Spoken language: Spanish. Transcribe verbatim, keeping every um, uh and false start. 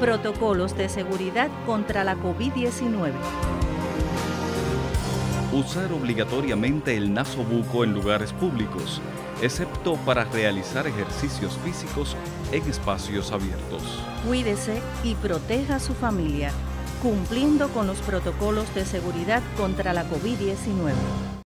Protocolos de seguridad contra la COVID diecinueve. Usar obligatoriamente el nasobuco en lugares públicos, excepto para realizar ejercicios físicos en espacios abiertos. Cuídese y proteja a su familia, cumpliendo con los protocolos de seguridad contra la COVID diecinueve.